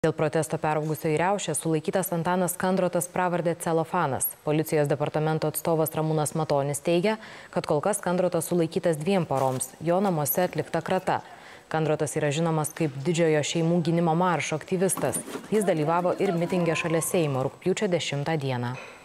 Dėl protesto peraugusio į riaušę sulaikytas Antanas Kandrotas pravarde Celofanas. Policijos departamento atstovas Ramūnas Matonis teigia, kad kol kas Kandrotas sulaikytas 2 paroms, jo namuose atlikta krata. Kandrotas yra žinomas kaip didžiojo šeimų gynimo maršo aktyvistas. Jis dalyvavo ir mitinge šalia Seimo rugpjūčio 10 dieną.